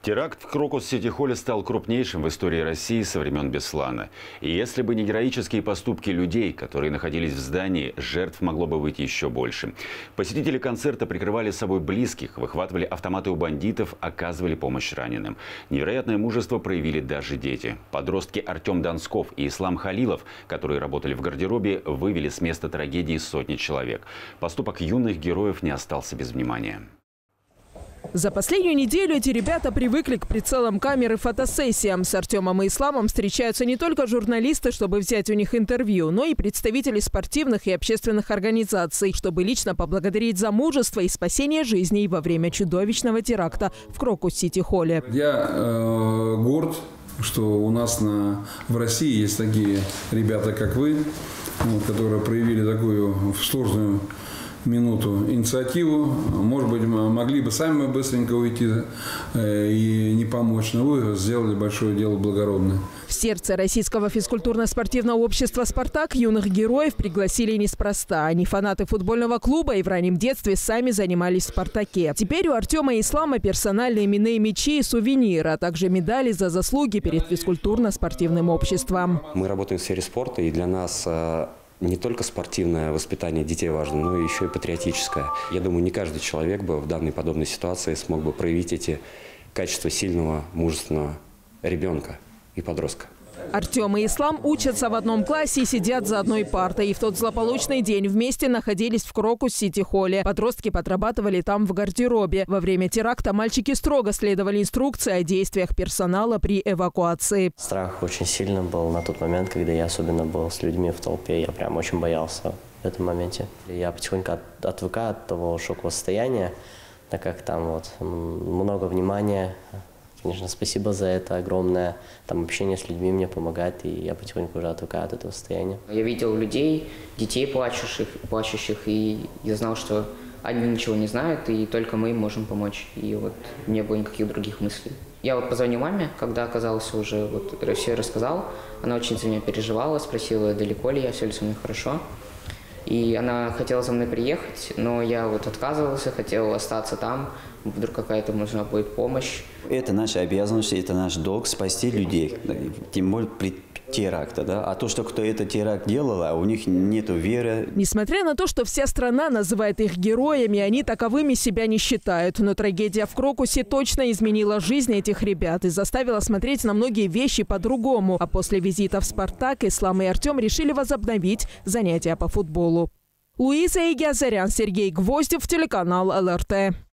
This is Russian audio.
Теракт в Крокус-Сити-Холле стал крупнейшим в истории России со времен Беслана. И если бы не героические поступки людей, которые находились в здании, жертв могло бы быть еще больше. Посетители концерта прикрывали собой близких, выхватывали автоматы у бандитов, оказывали помощь раненым. Невероятное мужество проявили даже дети. Подростки Артем Донсков и Ислам Халилов, которые работали в гардеробе, вывели с места трагедии сотни человек. Поступок юных героев не остался без внимания. За последнюю неделю эти ребята привыкли к прицелам камер и фотосессиям. С Артемом и Исламом встречаются не только журналисты, чтобы взять у них интервью, но и представители спортивных и общественных организаций, чтобы лично поблагодарить за мужество и спасение жизней во время чудовищного теракта в Крокус-Сити-Холле. Я горд, что у нас в России есть такие ребята, как вы, которые проявили такую сложную минуту инициативу. Может быть, могли бы сами быстренько уйти и не помочь, но вы сделали большое дело благородное. В сердце российского физкультурно-спортивного общества «Спартак» юных героев пригласили неспроста. Они фанаты футбольного клуба и в раннем детстве сами занимались в «Спартаке». Теперь у Артема и Ислама персональные именные мячи и сувениры, а также медали за заслуги перед физкультурно-спортивным обществом. Мы работаем в сфере спорта, и для нас не только спортивное воспитание детей важно, но еще и патриотическое. Я думаю, не каждый человек бы в данной подобной ситуации смог бы проявить эти качества сильного, мужественного ребенка и подростка. Артем и Ислам учатся в одном классе и сидят за одной партой. И в тот злополучный день вместе находились в Крокус-Сити-Холле. Подростки подрабатывали там в гардеробе. Во время теракта мальчики строго следовали инструкции о действиях персонала при эвакуации. Страх очень сильно был на тот момент, когда я особенно был с людьми в толпе. Я прям очень боялся в этом моменте. Я потихоньку отвыкаю от того шокового состояния, так как там много внимания. Конечно, спасибо за это огромное. Там общение с людьми мне помогает, и я потихоньку уже отвыкаю от этого состояния. Я видел людей, детей плачущих, и я знал, что они ничего не знают, и только мы им можем помочь. И не было никаких других мыслей. Я позвонил маме, когда оказался уже, все рассказал. Она очень за меня переживала, спросила, далеко ли я, все ли со мной хорошо. И она хотела за мной приехать, но я отказывался, хотел остаться там. Вдруг какая-то нужна будет помощь. Это наша обязанность, это наш долг спасти людей, тем более при теракте. Да? А то, что кто этот теракт делал, а у них нет веры. Несмотря на то, что вся страна называет их героями, они таковыми себя не считают. Но трагедия в Крокусе точно изменила жизнь этих ребят и заставила смотреть на многие вещи по-другому. А после визита в «Спартак» Ислам и Артем решили возобновить занятия по футболу. Луиза Игиазарян, Сергей Гвоздев, телеканал ЛРТ.